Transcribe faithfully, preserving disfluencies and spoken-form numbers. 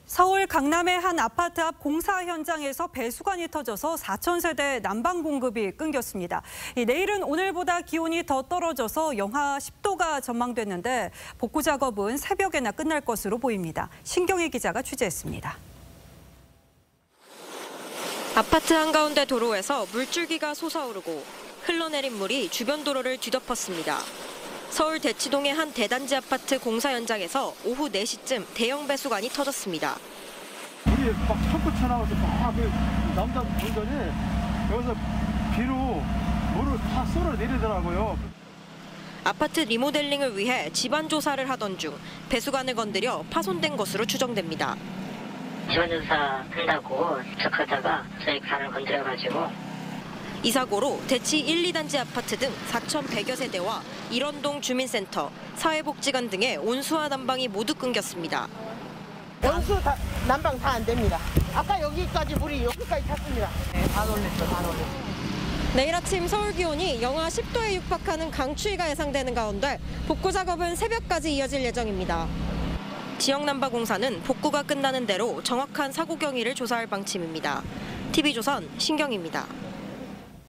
서울 강남의 한 아파트 앞 공사 현장에서 배수관이 터져서 사천 세대 난방 공급이 끊겼습니다. 내일은 오늘보다 기온이 더 떨어져서 영하 십 도가 전망됐는데 복구 작업은 새벽에나 끝날 것으로 보입니다. 신경희 기자가 취재했습니다. 아파트 한가운데 도로에서 물줄기가 솟아오르고 흘러내린 물이 주변 도로를 뒤덮었습니다. 서울 대치동의 한 대단지 아파트 공사 현장에서 오후 네 시쯤 대형 배수관이 터졌습니다. 물이 막 척구 쳐나와서 막 나온다 보더니 여기서 비로 물을 다 쏟아 내리더라고요. 아파트 리모델링을 위해 집안 조사를 하던 중 배수관을 건드려 파손된 것으로 추정됩니다. 지원조사 한다고 척하다가 저희 관을 건드려가지고 이 사고로 대치 일, 이 단지 아파트 등 사천백여 세대와 일원동 주민센터, 사회복지관 등의 온수와 난방이 모두 끊겼습니다. 온수 다, 난방 다 안 됩니다. 아까 여기까지 물이 여기까지 찼습니다. 네, 다 놀랬죠, 다 놀랬죠. 내일 아침 서울 기온이 영하 십 도에 육박하는 강추위가 예상되는 가운데 복구 작업은 새벽까지 이어질 예정입니다. 지역난방공사는 복구가 끝나는 대로 정확한 사고 경위를 조사할 방침입니다. 티비조선 신경입니다.